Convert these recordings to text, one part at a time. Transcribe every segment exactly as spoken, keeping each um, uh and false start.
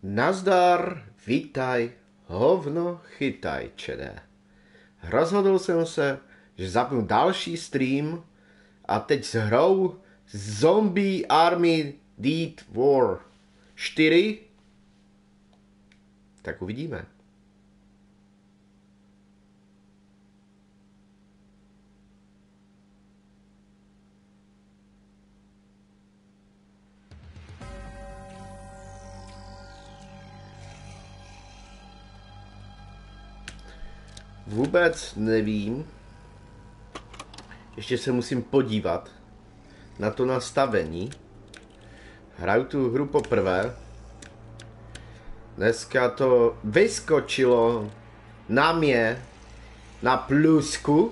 Nazdar, vítaj, hovno chytaj, čedé. Rozhodl jsem se, že zapnu další stream a teď s hrou Zombie Army Dead War čtyři. Tak uvidíme. Vůbec nevím. Ještě se musím podívat na to nastavení. Hraju tu hru poprvé. Dneska to vyskočilo na mě na plusku.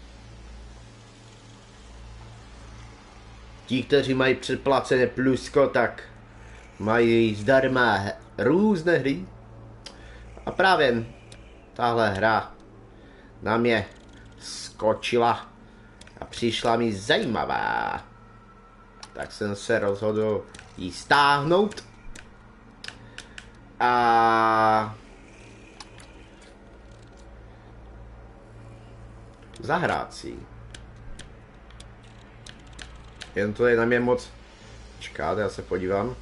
Ti, kteří mají předplacené plusko, tak mají zdarma různé hry. A právě tahle hra na mě skočila a přišla mi zajímavá. Tak jsem se rozhodl ji stáhnout a zahrát si. Jen to je na mě moc. Čekáte, já se podívám.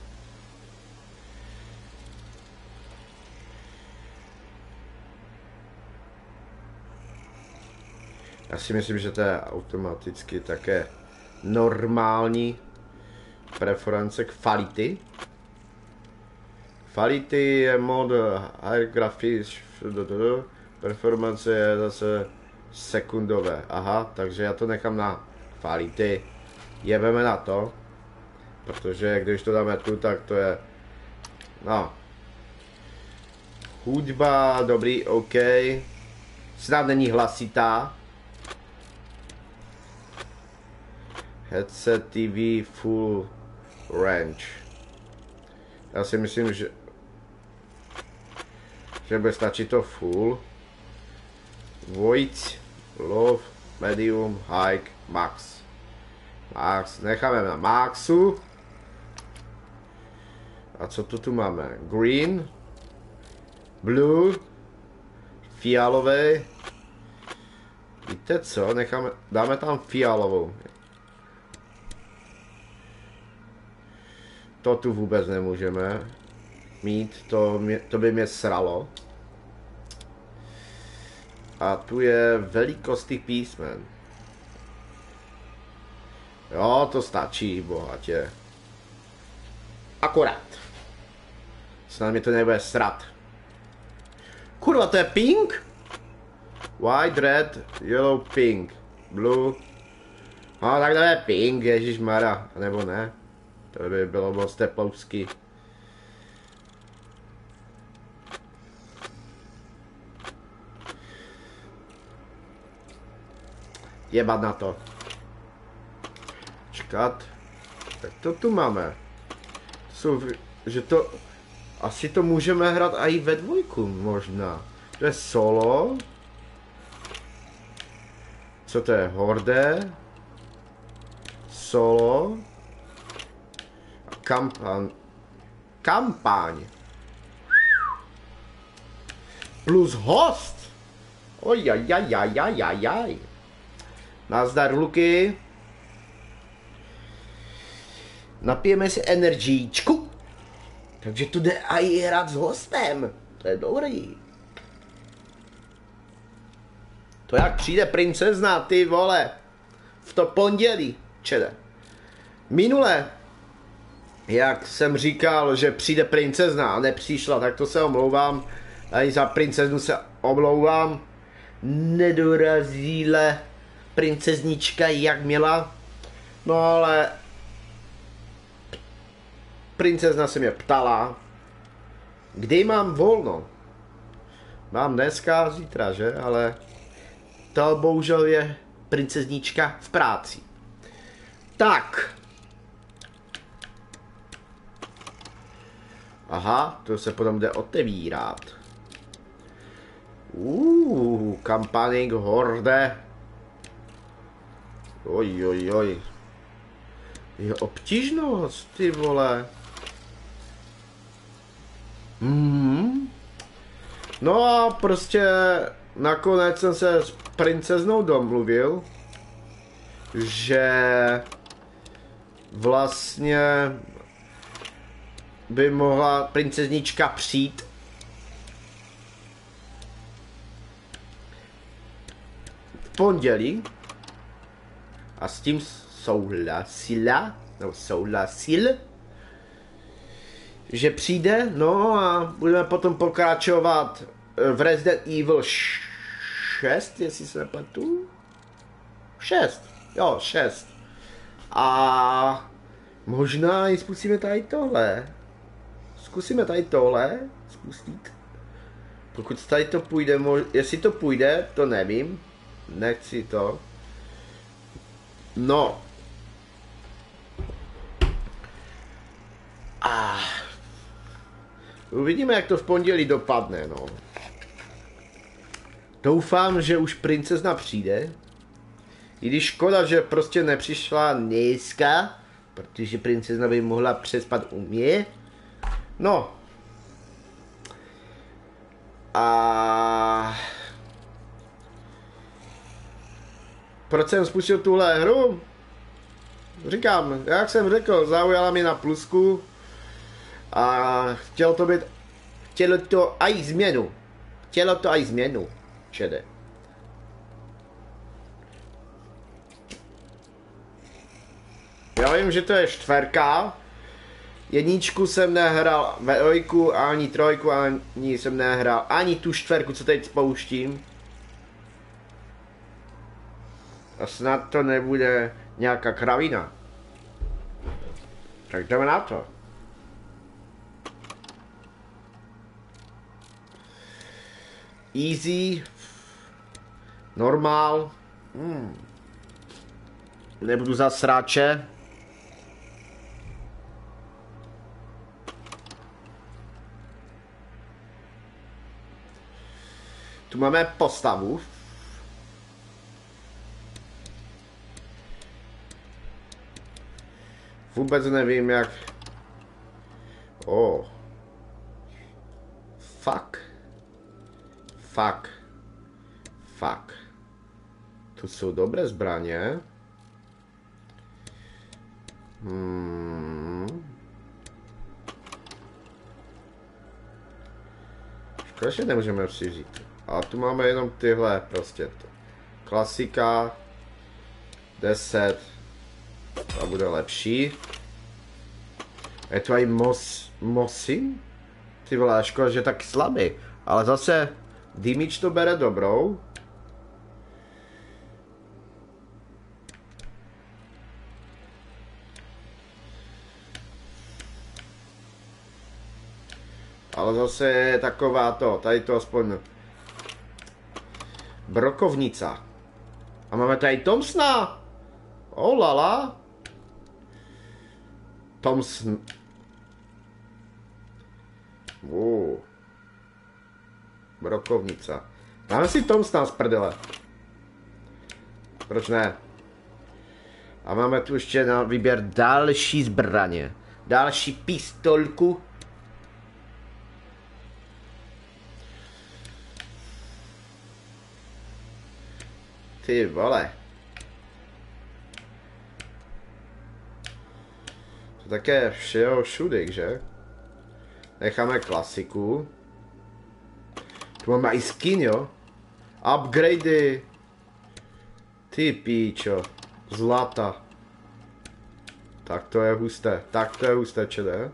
Já si myslím, že to je automaticky také normální preference kvality. Quality je mod high graphics, performance je zase sekundové. Aha, takže já to nechám na quality. Jebeme na to, protože když to dáme tu, tak to je, no, hudba, dobrý, OK, snad není hlasitá. Headset T V full range. Já si myslím, že že bude stačit to full. Voice, low, medium, high, max. Max, necháme na maxu. A co tu tu máme? Green, blue, fialový. Víte co? Necháme, dáme tam fialovou. To tu vůbec nemůžeme mít, to, mě, to by mě sralo. A tu je velikost těch písmen. Jo, to stačí, bohatě. Akorát. Snad mi to nebude srat. Kurva, to je pink? White, red, yellow, pink, blue. No, tak to je pink, ježišmarja, nebo ne? To by bylo moc teplousky. Jebat na to. Čekat. Tak to tu máme. Jsou, že to... Asi to můžeme hrát i ve dvojku možná. To je solo. Co to je? Horde. Solo. Kampaň. Kampaň. Plus host. Ojajajajajajaj. Nazdar, Luky. Napijeme si energičku. Takže tu jde i hrát s hostem. To je dobrý. To jak přijde princezna, ty vole. V to pondělí, čede. Minule, jak jsem říkal, že přijde princezna a nepřišla, tak to se omlouvám. A i za princeznu se omlouvám. Nedorazíle princeznička jak měla. No ale princezna se mě ptala, kdy mám volno. Mám dneska, zítra, že? Ale to bohužel je princeznička v práci. Tak. Aha, to se potom jde otevírat. Uuu, kampaník horde. Oj, oj, oj. Je obtížnost, ty vole. Mm. No a prostě nakonec jsem se s princeznou domluvil, že vlastně by mohla princeznička přijít v pondělí a s tím souhlasila, nebo souhlasil, že přijde, no a budeme potom pokračovat v Resident Evil šest, jestli se nepletu. šest, jo, šest. A možná i zkusíme tady tohle. Zkusíme tady tohle zkusit. Pokud tady to půjde, jestli to půjde, to nevím. Nechci to. No. A uvidíme, jak to v pondělí dopadne, no. Doufám, že už princezna přijde. I když škoda, že prostě nepřišla dneska, protože princezna by mohla přespat u mě. No. A proč jsem spustil tuhle hru? Říkám, jak jsem řekl, zaujala mě na plusku. A chtělo to být, chtělo to aj změnu. Chtělo to aj změnu. Čede. Já vím, že to je čtverka. Jedničku jsem nehrál, dvojku, ani trojku, ani jsem nehrál, ani tu čtverku, co teď spouštím. A snad to nebude nějaká kravina. Tak jdeme na to. Easy. Normál. Hmm. Nebudu za sráče. Tu máme postavu. Vůbec nevím jak... Oh. Fuck. Fuck. Fuck. To jsou dobré zbraně. Hmm. Škoda, že nemůžeme přivřít. A tu máme jenom tyhle prostě. Klasika. deset. A bude lepší. Je to i Mos... Mosin? Ty vole, škoda, že je tak slabý. Ale zase damage to bere dobrou. Ale zase je taková to, tady to aspoň brokovnica. A máme tady Thompsona. Oh lala. Thompson. Uh. Brokovnica. Máme si Thompsona z prdele. Proč ne? A máme tu ještě na výběr další zbraně. Další pistolku. Ty vole. To také všeho všudy, že? Necháme klasiku. Tu máme i skin, jo? Upgradey. Ty píčo. Zlata. Tak to je husté. Tak to je husté, čede.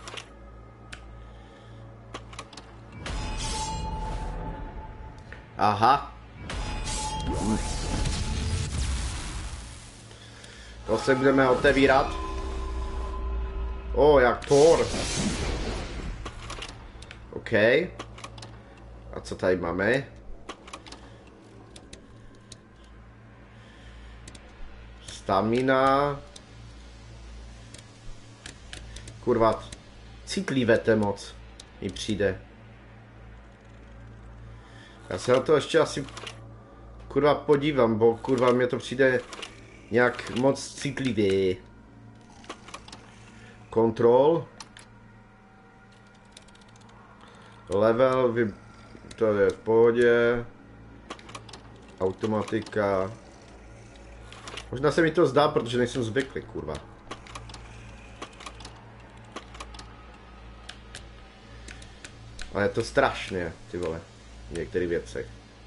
Aha. To se budeme otevírat. O, oh, jak Thor. OK. A co tady máme? Stamina. Kurva. Citlivete moc. Mi přijde. Já se na to ještě asi kurva podívám, bo kurva mě to přijde nějak moc citlivý. Kontrol. Level, vy... to je v pohodě. Automatika. Možná se mi to zdá, protože nejsem zvyklý, kurva. Ale je to strašně, ty vole, v některých věcech.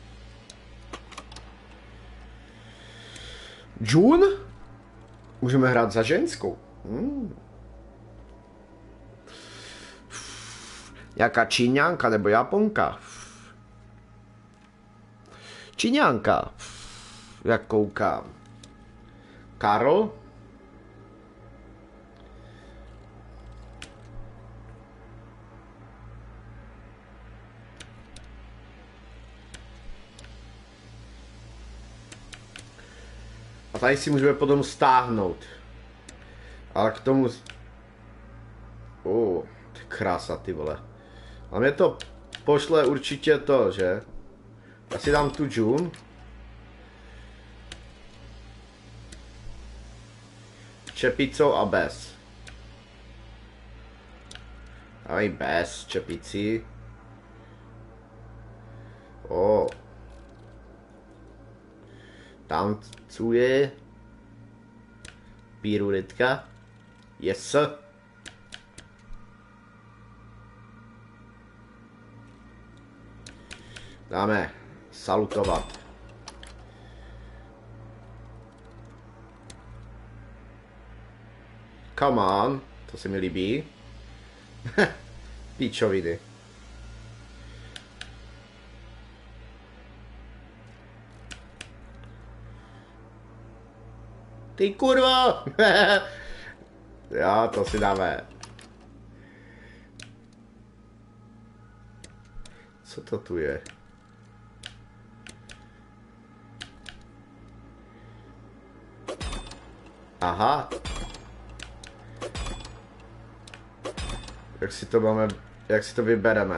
June? Můžeme hrát za ženskou. Hmm. Jaká Číňanka nebo Japonka? Číňanka. Jak koukám. Karl? A tady si můžeme potom stáhnout. Ale k tomu... Oh, krása, ty vole. A mě to pošle určitě to, že? Já si dám tu June. Čepicou a bez. A i bez čepicí. O. Tancuje. Pirulitka. Yes. Dáme salutovat. Come on, to se mi líbí. Píčoviny. Ty kurva! Já to si dáme. Co to tu je? Aha. Jak si to máme, jak si to vybereme?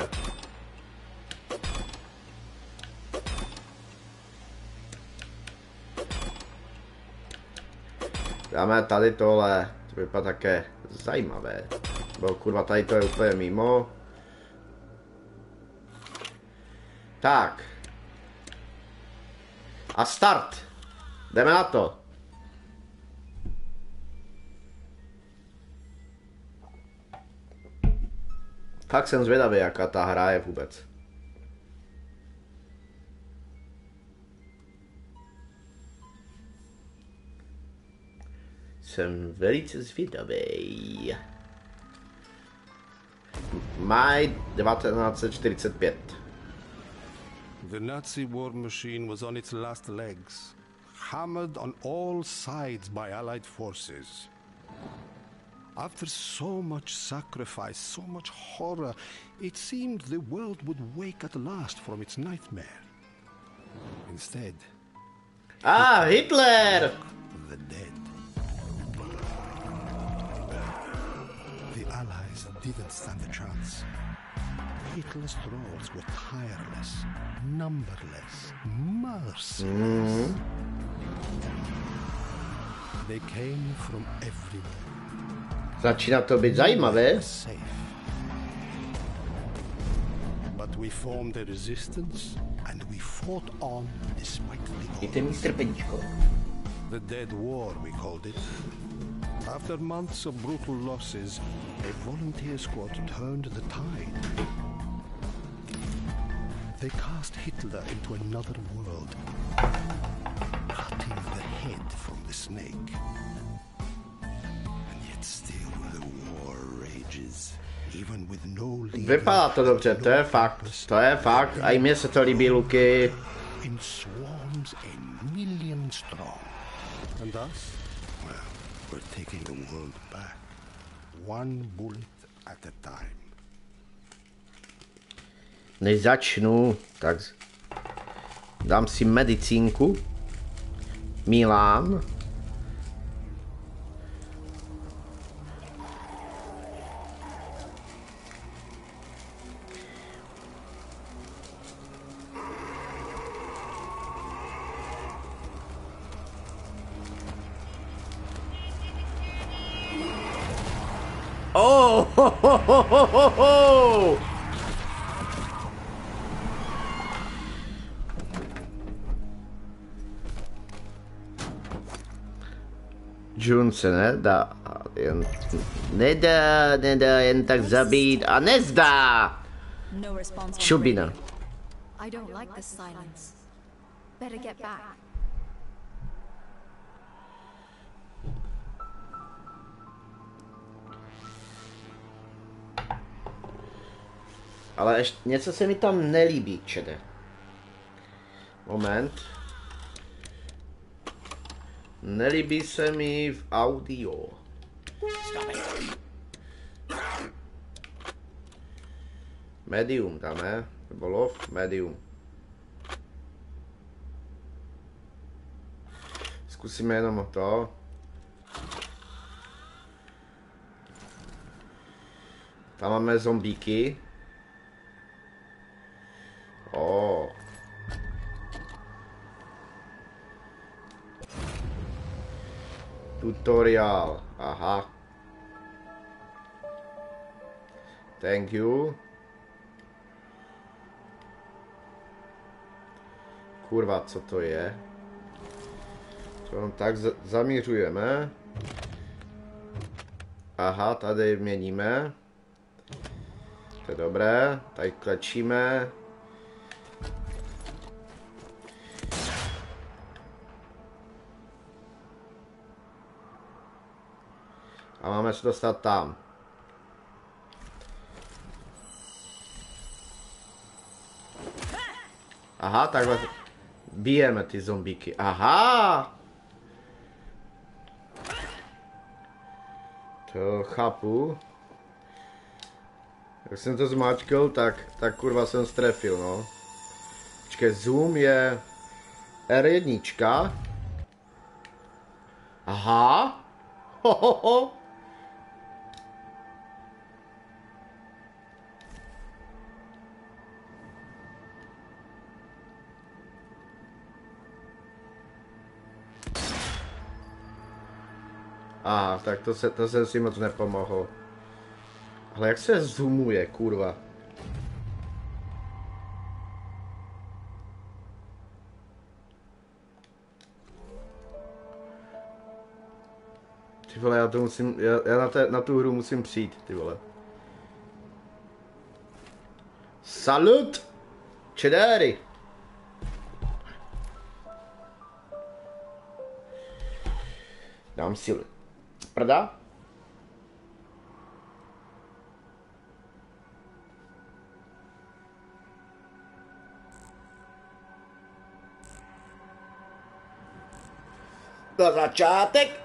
Dáme tady tohle, to vypadá také zajímavé. Bo kurva, tady to je úplně mimo. Tak. A start. Jdeme na to. Fakt jsem zvědavý, jaká ta hra je vůbec. Jsem velice zvědavý. Maj devatenáct set čtyřicet pět. The Nazi war machine was on its last legs, hammered on all sides by Allied forces. After so much sacrifice, so much horror, it seemed the world would wake at last from its nightmare. Instead, Ah, Hitler! the dead. The Allies didn't stand a chance. Hitler's trolls were tireless, numberless, merciless. Mm. They came from everywhere. Začíná to být zajímavé. But we formed a resistance and we fought on despite the Jděte mi strpeničko. The Dead War, we called it. After months of brutal losses, a volunteer squad turned the tide. They cast Hitler into another world, cutting the head from the snake. And yet still the war rages, even with no leader. Vypadá to dobře, to je fakt, to je fakt, a i mně se to líbí, Luky. In swarms a million strong. And us? Well, we're taking the world back, one bullet at a time. Než začnu, tak dám si medicínku. Milan. Oh, ho, ho, ho, ho, ho. June se nedá jen... Nedá, nedá jen tak zabít a nezdá! No response on Šubina. radio. I don't like this silence. Better get back. Ale ještě něco se mi tam nelíbí, čede. Moment. Nelíbí se mi v audio. Medium dáme, nebo lov, medium. Zkusíme jenom to. Tam máme zombíky. Oh. Tutoriál, aha. Thank you. Kurva, co to je? Co tak zamířujeme. Aha, tady měníme. To je dobré, tady klečíme. A máme se dostat tam. Aha, takhle bijeme ty zombíky. Aha! To chápu. Jak jsem to zmáčkl, tak, tak kurva jsem strefil, no. Počkej, zoom je R jedna. Aha! Ho, ho, ho. Aha, tak to, se, to jsem si moc nepomohl. Ale jak se zoomuje, kurva? Ty vole, já to musím, já, já na, te, na tu hru musím přijít, ty vole. Salut! Čedáry! Dám si prda. Na začátek.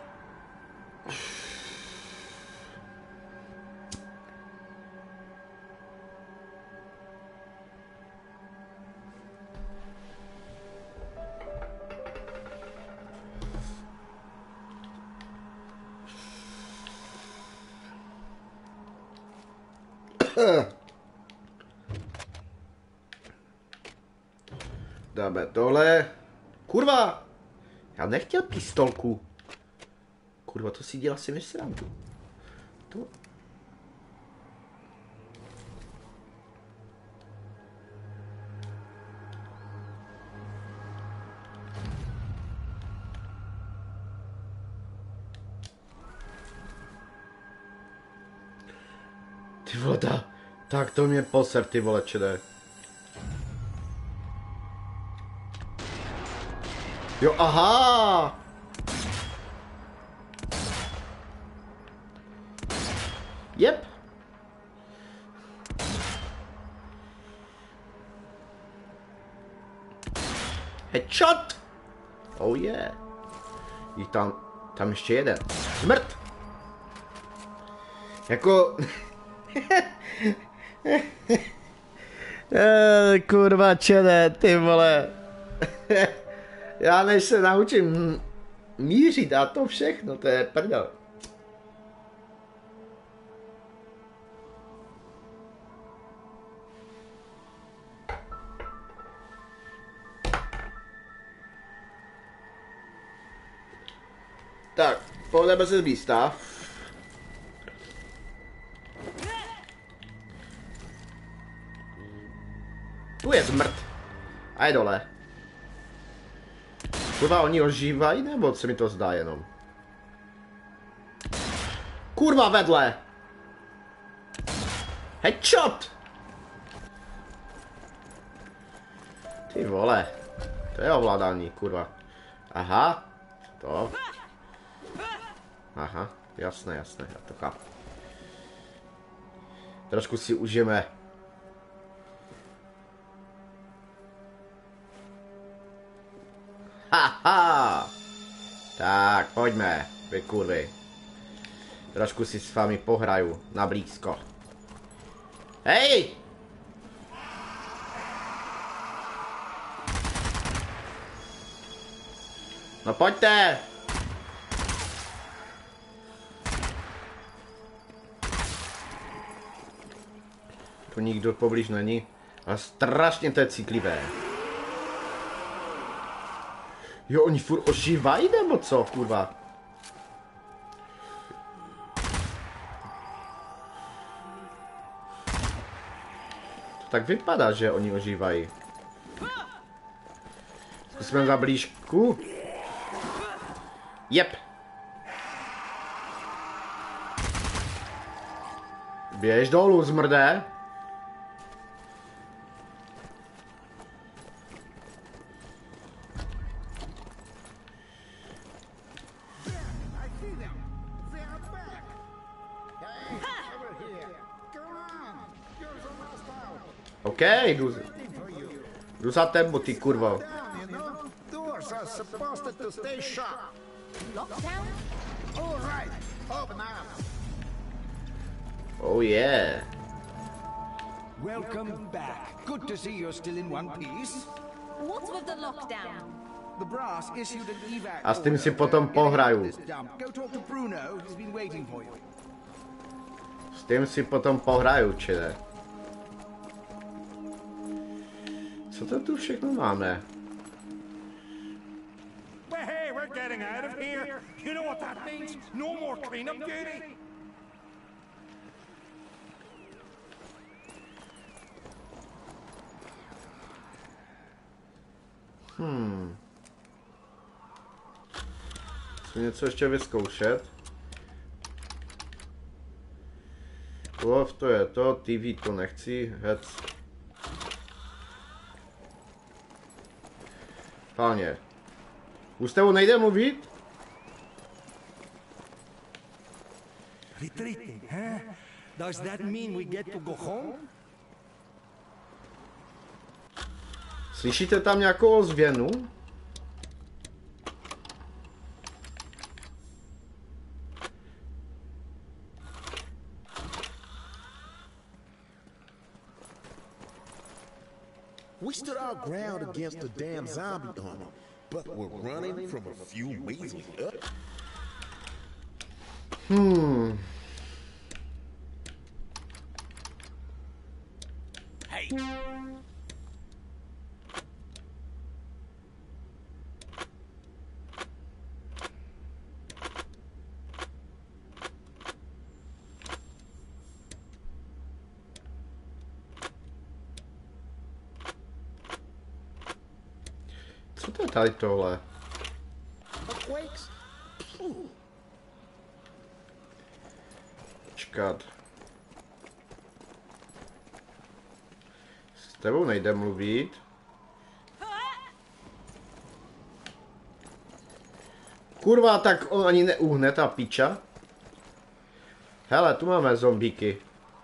Dáme tohle. Kurva! Já nechtěl pistolku. Kurva, to si dělá si mi srandu. To... Ty voda. Tak to mě poser, ty vole, čede. Jo, aha! Jep. Headshot! Oh yeah. Je tam, tam ještě jeden. Smrt! Jako... e, kurva čede, ty vole. Já než se naučím mířit a to všechno, to je prdel. Tak, pohledeme se z místa. Tu je zmrt. A je dole. Kurva, oni ožívají, nebo se mi to zdá jenom? Kurva vedle! Headshot! Ty vole. To je ovládání, kurva. Aha. To. Aha. Jasné, jasné, já to chápu. Trošku si užijeme. Haha. Tak, pojďme, vy kurvy. Trošku si s vámi pohraju na blízko. Hej! No pojďte! Tu nikdo poblíž není. Ale strašně to je citlivé. Jo, oni furt ožívají nebo co, kurva? To tak vypadá, že oni ožívají. Zkusíme za blížku. Jep. Běž dolů, zmrde. OK, jdu, jdu za tebou, ty kurvo. Oh yeah. Welcome back. Good to see you're still in one piece. What's with the lockdown? The brass issued an evac. A s tím si potom pohraju. Go talk to Bruno. He's been waiting for you. S tím si potom pohraju, čile. Co to tu všechno máme? Hey, we're getting out of here. You know what that means? No more cleanup duty. Hmm. Chci něco ještě vyzkoušet. Lov to je to, T V to nechci, hec. Páně. Už s tebou nejde mluvit? Retreating, huh? Does that mean we get to go home? Slyšíte tam nějakou ozvěnu? We stood our ground against the damn zombie army, but we're running from a few measly up. Hmm. Hey. Co to je tady tohle? Počkat. S tebou nejde mluvit. Kurva, tak on ani neuhne ta piča. Hele, tu máme zombíky.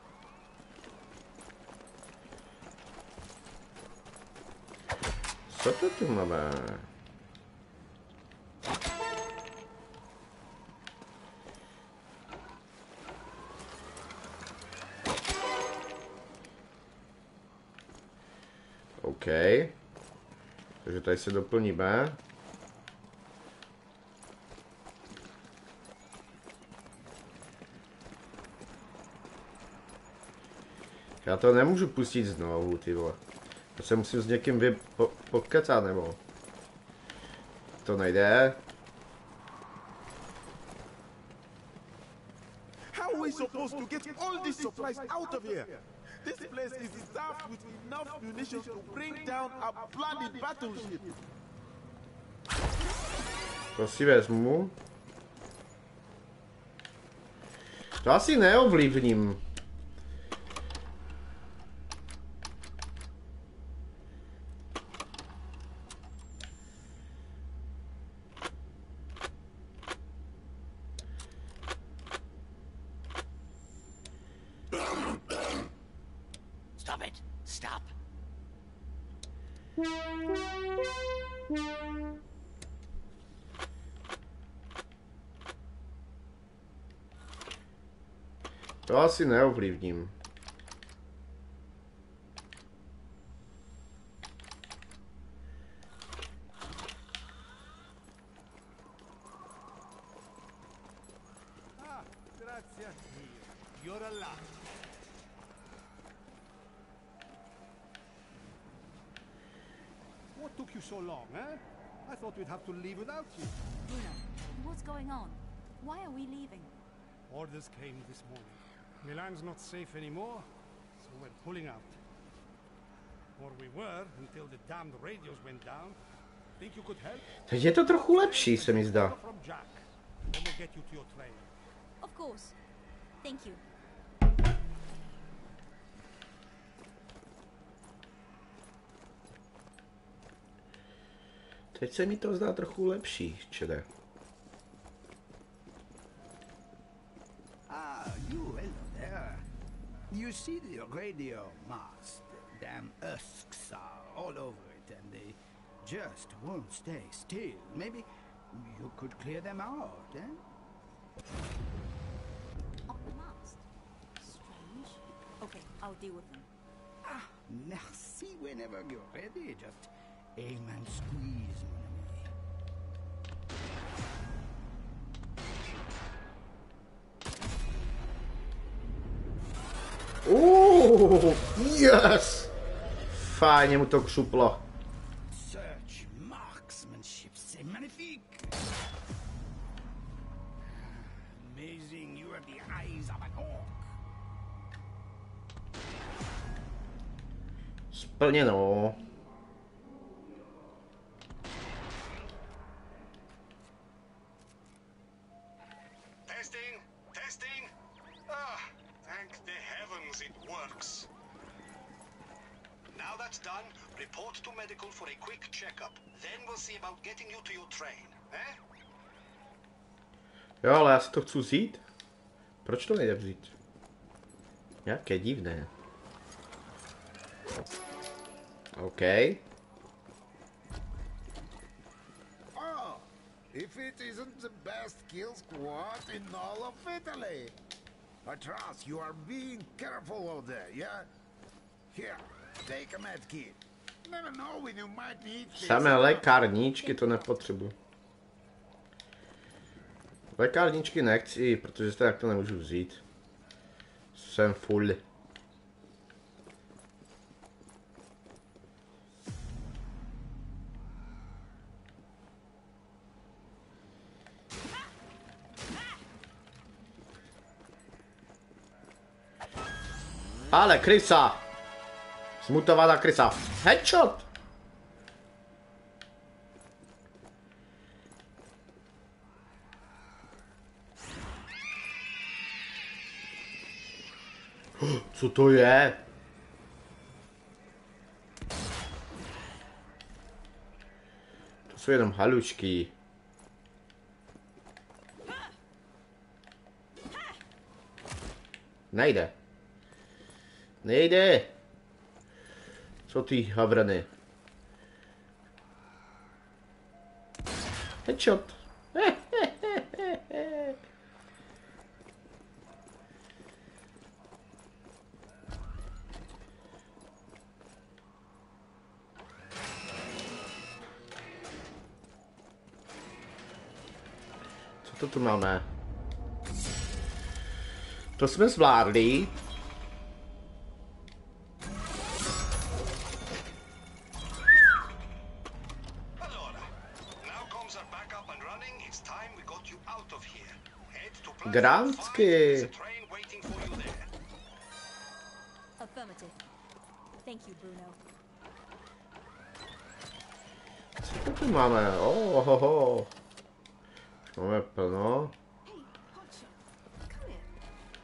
Co to tu máme? OK. Takže tady se doplníme. Já to nemůžu pustit znovu, ty vole. To se musím s někým vy po, pokecat, nebo? To nejde. How are we supposed to get all these supplies out of here? This place is staffed with enough munitions to bring down a bloody battleship. To si vezmu. To asi neovlivním. Stop it. Stop. To asi neovlivním. Ah, grazie. You're alive. What took you so long, eh? I thought we'd have to leave without you. Bruno, what's going on? Why are we leaving? Orders came this morning. Milan's not safe anymore, so we're pulling out. Or we were until the damned radios went down. Think you could help? Teď je to trochu lepší, se mi zdá. From Jack. Then we'll get you to your train. Of course. Thank you. Teď se mi to zdá trochu lepší, čede. Ah, you, hello there. You see the radio mast? Damn usks are all over it and they just won't stay still. Maybe you could clear them out, eh? On the mast. Strange. Okay, I'll deal with them. Ah, merci whenever you're ready. Just aim and squeeze, mon ami. Uh, yes! Fajně mu to křuplo. Search marksmanship, c'est magnifique. Amazing, you have the eyes of an orc. Splněno. Testing, testing. Ah, thank the heavens it works. Now that's done, report to medical for a quick checkup. Then we'll see about getting you to your train, eh? Jo, ale já si to chci vzít. Proč to nejde vzít? Jaké divné. OK. Oh, if it isn't the best kill squad in all of Italy. Atras, you are being careful out there, yeah? Here, take a med kit. Never know when you might need this. Samé lékárničky to nepotřebuji. Lékárničky nechci, protože se tak to nemůžu vzít. Jsem full. Ale krysa! Zmutovaná krysa. Headshot! Co to je? To jsou jenom halušky. Nejde. Nejde. Co ty havrany? Headshot. Co to tu máme? To jsme zvládli. Gránsky. Affirmative. Thank you, Bruno. Co to tu máme? Oh, ho, ho. Máme plno. Hey, Hotshot, come here.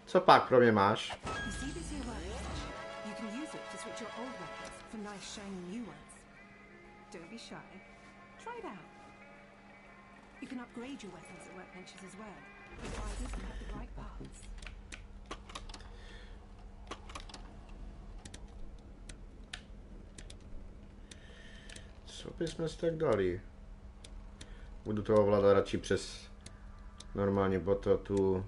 Co pak pro mě máš? You see this here workstation? You can use it to switch your old weapons for nice shiny new ones. Don't be shy. Try it out. You can upgrade your weapons at workbenches as well, provided you have the right parts. Co bychom si tak dali? Budu to ovládat radši přes normálně boto tu.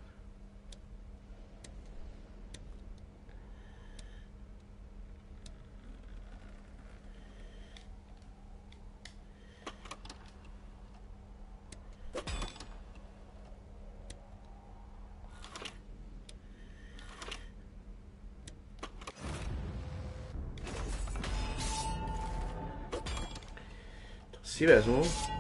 Si vezmu.